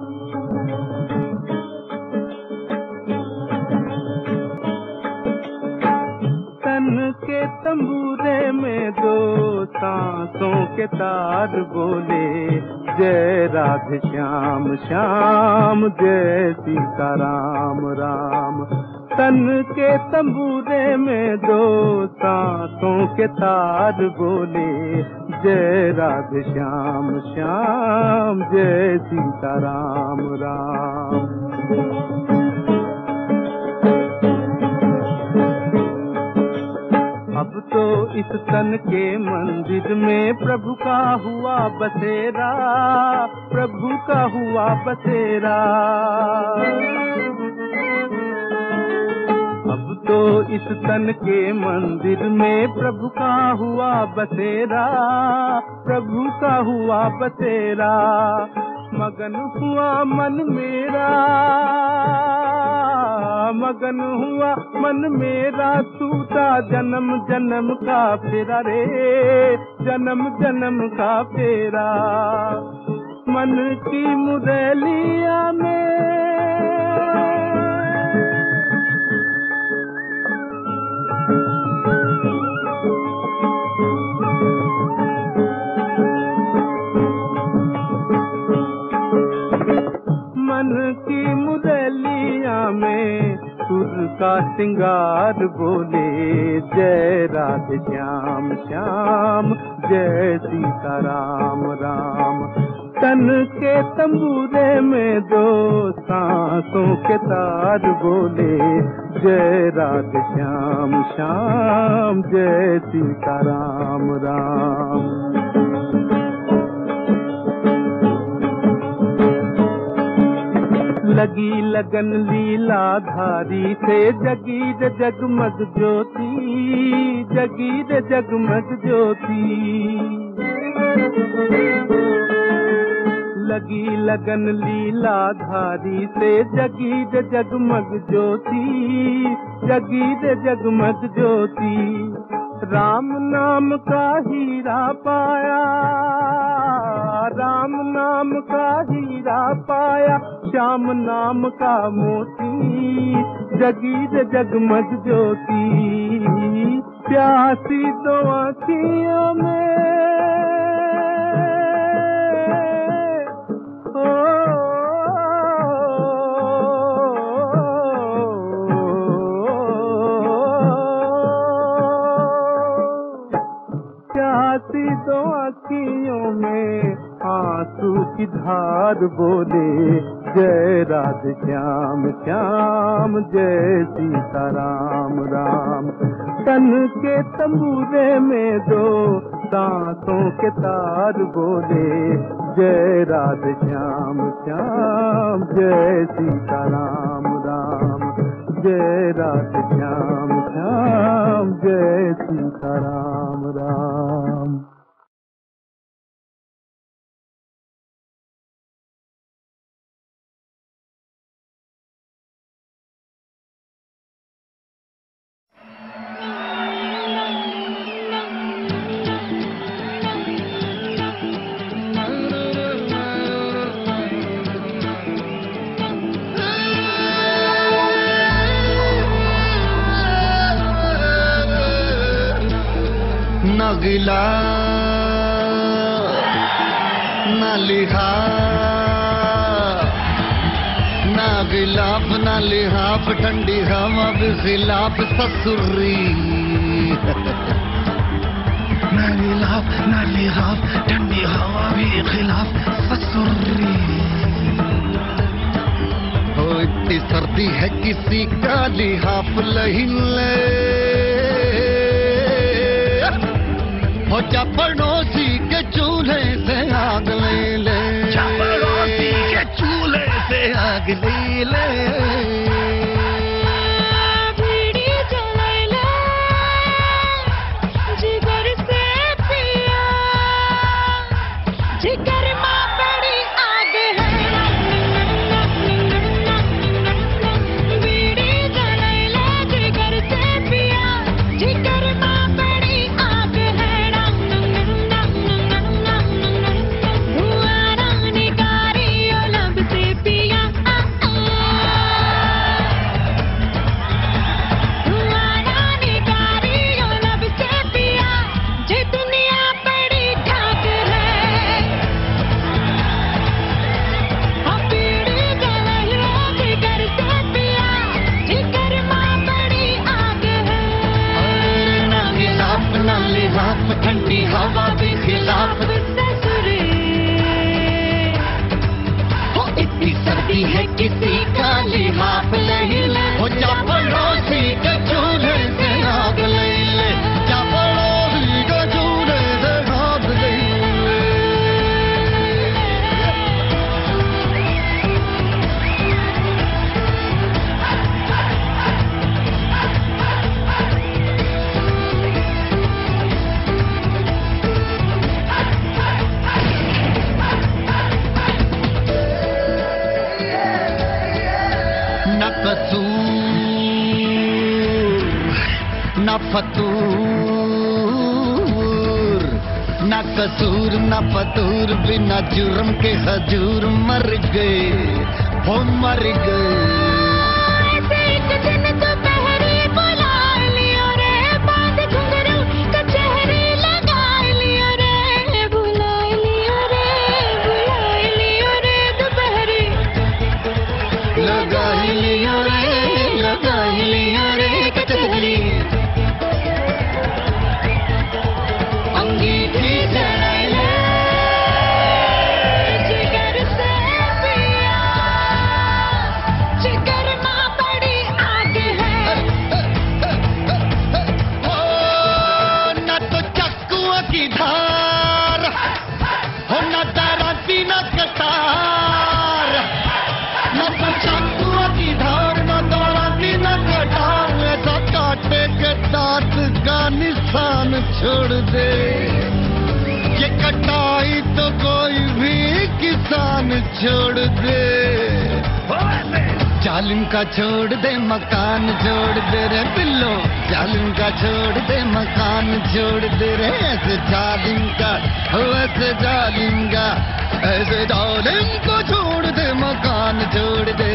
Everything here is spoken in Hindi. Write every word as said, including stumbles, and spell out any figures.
तन के तंबूरे में दो सांसों के तार बोले, जय राधे श्याम श्याम जय सीता राम राम। तन के तंबूरे में दो सांसों के तार बोले, जय राधे श्याम श्याम जय सीता राम राम। अब तो इस तन के मंदिर में प्रभु का हुआ बसेरा, प्रभु का हुआ बसेरा। अब तो इस तन के मंदिर में प्रभु का हुआ बसेरा, प्रभु का हुआ बसेरा। मगन हुआ मन मेरा, मगन हुआ मन मेरा, टूटा जन्म जन्म का फेरा रे, जन्म जन्म का फेरा। मन की मुरलिया में मन की मुरलिया में सुर का सिंगार बोले, जय राधे श्याम श्याम जय सीता राम राम। तन के तंबूरे में दो सांसों के तार बोले, जय राधे श्याम श्याम जय सीता राम राम। लगी लगन लीला धारी से, जगी रे जगमग ज्योति, जगी रे जगमग ज्योति। लगी लगन लीला धारी से, जगी रे जगमग ज्योति, जगी रे जगमग ज्योति। राम नाम का हीरा पाया, राम नाम का हीरा पाया, श्याम नाम का मोती, जगी रे जगमग ज्योति। प्यासी दो आँखियों में दो आँखियों में आंसू की धार बोले, जय राधे श्याम श्याम जय सीता राम राम। तन के तंबूरे में दो सांसों के तार बोले, जय राधे श्याम श्याम जय सीता राम राम। जय राधे श्याम श्याम जय सीता राम राम। न गिला न लिहाफ, न गिलाफ न लिहाफ, ठंडी हवा भी खिलाफ ससुरी। न गिलाफ न लिहाफ, ठंडी हवा भी खिलाफ ससुरी। हो इतनी सर्दी है किसी का लिहाफ लही ले, हो जा पड़ोसी के चूल्हे से आग ले ले, जा पड़ोसी के चूल्हे से आग ले ले। बीड़ी जलाई ले जिगर से पिया, जिगर माँ बड़ी आग है। बीड़ी जलाई ले जिगर से पिया, जिगर माँ बड़ी आग है। धुआं निकारी लब से है किसी का लिहाफ ले ले हो जा पड़ोसी के चूल्हे से आग ले ले जा पड़ोसी के चूल्हे से आग ले ले न कसूर न फतूर न कसूर न फतूर बिना जुर्म के हजूर मर गए हो मर गए एक दिन दोपहरी बुला लियो रे बांध घुंघरू कचहरी लगा लियो रे बुला लियो रे बुला लियो रे दोपहरी लगा ही लिया रे लगा ही लिया रे कचहरी अंगीठी चढ़ाई ले जिगर से पिया जिगर माँ बड़ी आग है ओ न तो चक्कुओं की धार हो न दराती न कटार न तो चक्कुओं की धार न दराती न कटार ऐसा काटे के दांत का निशान छोड़ दे ये कटाई तो कोई भी किसान छोड़ दे जालिम का छोड़ दे मकान छोड़ दे रे पिल्लो जालिम का छोड़ दे मकान छोड़ दे रे ऐसे जालिम का हो ऐसे जालिम का ऐसे जालिम को छोड़ दे मकान छोड़ दे